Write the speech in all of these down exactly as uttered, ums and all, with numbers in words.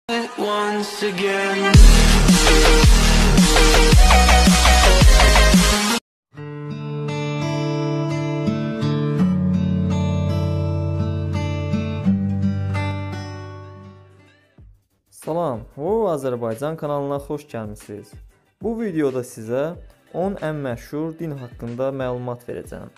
Once again. Salam, Wow Azərbaycan kanalına xoş gəlmisiniz. Bu videoda sizə on ən məşhur din haqqında məlumat verəcəm.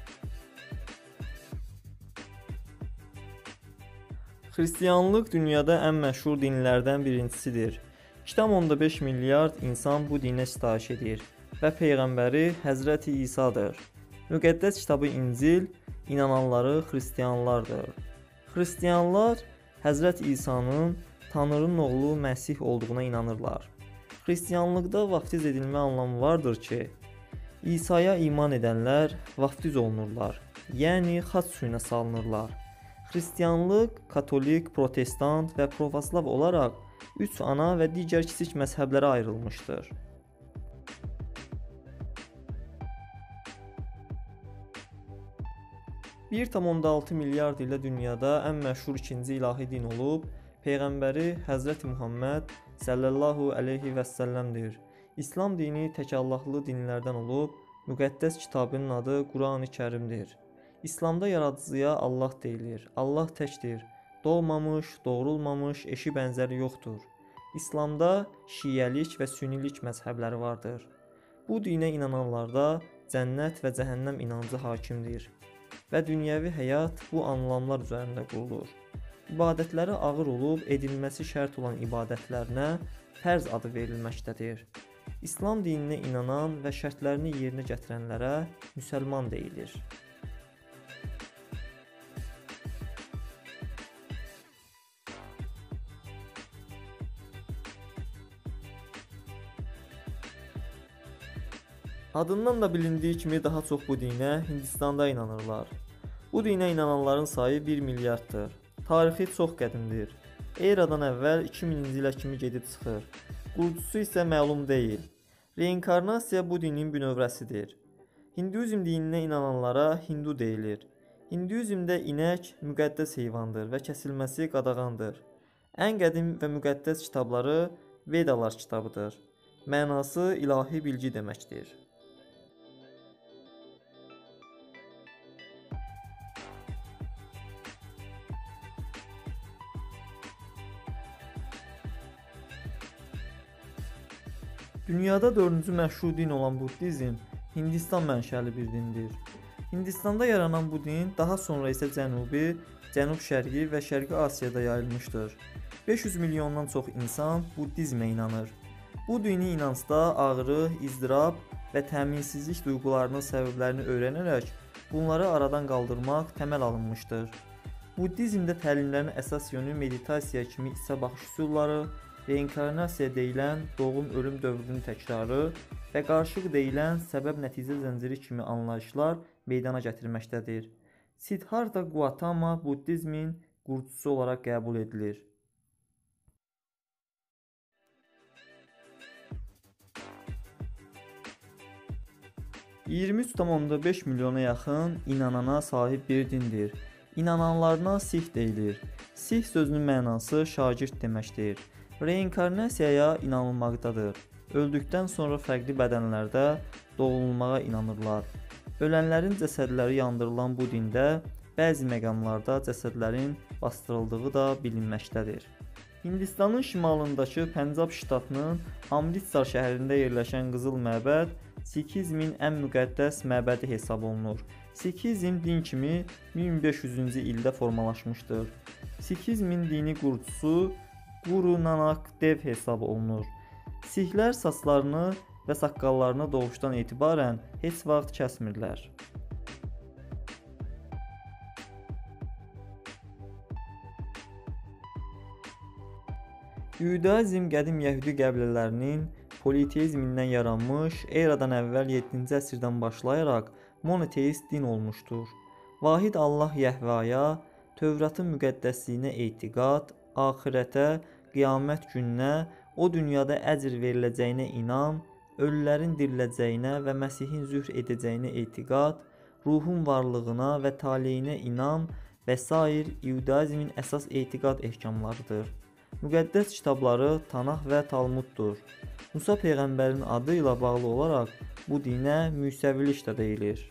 Xristianlıq dünyada ən məşhur dinlərdən birincisidir. iki nöqtə beş milyard insan bu dinə sitayiş edir və Peyğəmbəri Həzrəti İsa'dır. Müqəddəs kitabı İncil inananları xristianlardır. Xristianlar Həzrət İsa'nın Tanrının oğlu Məsih olduğuna inanırlar. Xristianlıqda vaftiz edilmə anlamı vardır ki, İsa'ya iman edənlər vaftiz olunurlar, yəni xaç suyuna salınırlar. Xristianlıq, katolik, protestant və pravoslav olaraq üç ana və digər kiçik məzhəblərə ayrılmışdır. bir nöqtə altı milyard ilə dünyada ən məşhur ikinci ilahi din olub, Peyğəmbəri Həzrəti Muhammed sallallahu əleyhi və səlləmdir. İslam dini təkallahlı dinlərdən olub, müqəddəs kitabının adı Qurani-Kərimdir. İslamda yaradıcıya Allah deyilir. Allah təkdir. Doğmamış, doğrulmamış, eşi bənzəri yoxdur. İslamda şiəlik və sünnilik məzhəbləri vardır. Bu dinə inananlarda cənnət və cəhənnəm inancı hakimdir və dünyəvi həyat bu anlamlar üzərində qurulur. İbadətləri ağır olub, edilməsi şərt olan ibadətlərinə fərz adı verilməkdədir. İslam dininə inanan və şərtlərini yerinə gətirənlərə müsəlman deyilir. Adından da bilindiyi kimi daha çox bu dinə Hindistanda inanırlar. Bu dinə inananların sayı bir milyarddır. Tarixi çox qədimdir. Eradan əvvəl iki minci ilə kimi gedib çıxır. Qurucusu isə məlum deyil. Reinkarnasiya bu dinin bünövrəsidir. Hinduizm dininə inananlara Hindu deyilir. Hinduizmdə inək müqəddəs heyvandır və kəsilməsi qadağandır. Ən qədim və müqəddəs kitabları Vedalar kitabıdır. Mənası ilahi bilgi deməkdir. Dünyada dördüncü məşhur din olan Buddizm Hindistan mənşəli bir dindir. Hindistanda yaranan bu din daha sonra isə Cənubi, Cənub-Şərqi və Şərqi Asiyada yayılmışdır. beş yüz milyondan çox insan Buddizmə inanır. Bu dini inancda ağrı, izdirab və təminsizlik duyğularının səbəblərini öyrənərək bunları aradan qaldırmaq təməl alınmışdır. Buddizmdə təlimlərin əsas yönü meditasiya kimi isə baxış üsulları, reinkarnasiya deyilən doğum-ölüm dövrünün təkrarı və qarışıq deyilən səbəb-nəticə zənciri kimi anlayışlar meydana gətirməkdədir. Siddhartha Gautama Buddizmin qurucusu olaraq qəbul edilir. iyirmi üç nöqtə beş milyona yaxın inanana sahib bir dindir. İnananlarına Sih deyilir. Sih sözünün mənası şagird deməkdir. Reinkarnasiyaya inanılmaqdadır. Öldükdən sonra fərqli bədənlərdə doğulmağa inanırlar. Ölənlərin cəsədləri yandırılan bu dində bəzi məqamlarda cəsədlərin bastırıldığı da bilinməkdədir. Hindistanın şimalındakı Pəncab ştatının Amritsar şəhərində yerləşən qızıl məbəd Sikizmin ən müqəddəs məbədi hesab olunur. Sikizm din kimi min beş yüzüncü ildə formalaşmışdır. Sikizmin dini qurucusu Guru Nanak Dev hesab olunur. Sihlər saçlarını və saqqallarını doğuşdan etibarən heç vaxt kəsmirlər. Yudaizm qədim yəhudi qəbilələrinin politeizmindən yaranmış, eradan əvvəl yeddinci əsrdən başlayaraq monoteist din olmuşdur. Vahid Allah Yəhvaya, Tövratın müqəddəsliyinə etiqad, axirətə, qiyamət gününə, o dünyada əcr veriləcəyinə inam, ölülərin diriləcəyinə və Məsihin zühr edəcəyinə etiqad, ruhun varlığına və taleyinə inam və sair Yudaizmin əsas etiqad ehkamlarıdır. Müqəddəs kitabları Tanah və Talmuddur. Musa peyğəmbərin adı ilə bağlı olaraq bu dinə Müsəvilik də deyilir.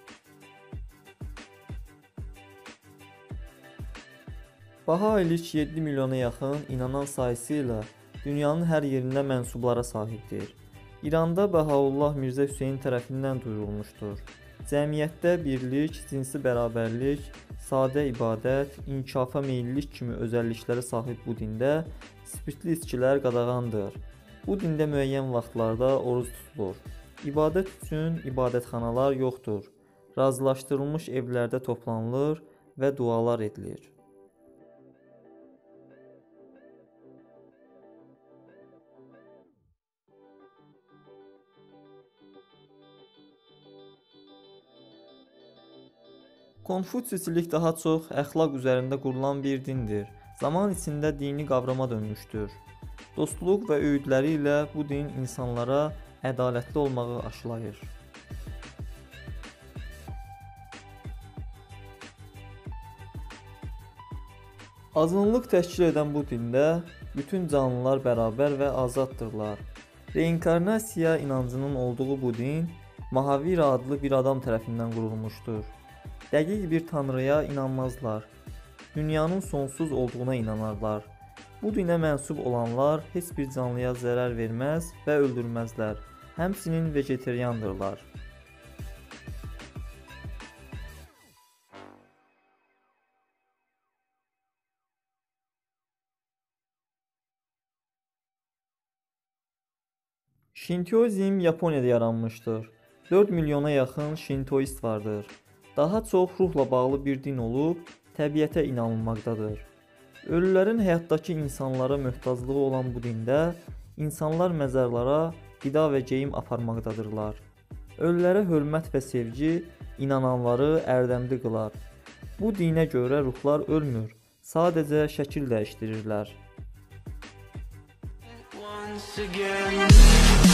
Bahailik yeddi milyona yaxın inanan sayısı ilə dünyanın hər yerində mənsublara sahibdir. İranda Bəhaullah Mirzə Hüseyn tərəfindən duyurulmuşdur. Cəmiyyətdə birlik, cinsi bərabərlik, sadə ibadət, inkişafa meyillik kimi özəlliklərə sahib bu dində spirtli içkilər qadağandır. Bu dində müəyyən vaxtlarda oruc tutulur. İbadət üçün ibadətxanalar yoxdur. Razılaşdırılmış evlərdə toplanılır və dualar edilir. Konfutsilik daha çox əxlaq üzərində qurulan bir dindir. Zaman içində dini qavrama dönmüşdür. Dostluq və öyüdləri ilə bu din insanlara ədalətli olmağı aşılayır. Azınlıq təşkil edən bu dində bütün canlılar bərabər və azaddırlar. Reinkarnasiya inancının olduğu bu din Mahavira adlı bir adam tərəfindən qurulmuşdur. Dəqiq bir tanrıya inanmazlar. Dünyanın sonsuz olduğuna inanarlar. Bu dinə mənsub olanlar heç bir canlıya zərər verməz və öldürməzlər. Həmçinin vegetariandırlar. Şintoizm Yaponiyada yaranmışdır. dörd milyona yaxın şintoist vardır. Daha çox ruhla bağlı bir din olub, təbiətə inanılmaqdadır. Ölülərin həyatdakı insanlara möhtaclığı olan bu dində, insanlar məzarlara qida və geyim aparmaqdadırlar. Ölülərə hörmət və sevgi inananları ərdəmli qılar. Bu dinə görə ruhlar ölmür, sadəcə şəkil dəyişdirirlər. Once again.